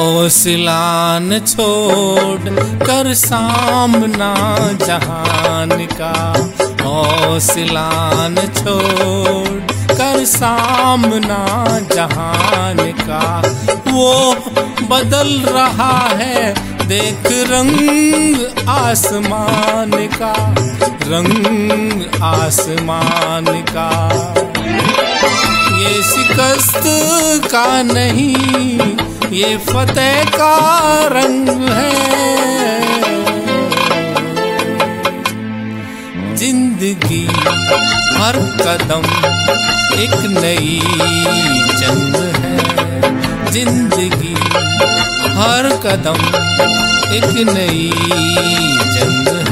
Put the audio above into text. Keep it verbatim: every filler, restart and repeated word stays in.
हौसला न छोड़ कर सामना जहान का, हौसला न छोड़ कर सामना जहान का। वो बदल रहा है देख रंग आसमान का, रंग आसमान का। ये शिकस्त का नहीं, ये फतेह का रंग है। जिंदगी हर कदम एक नई जंग है, जिंदगी हर कदम एक नई जंग है।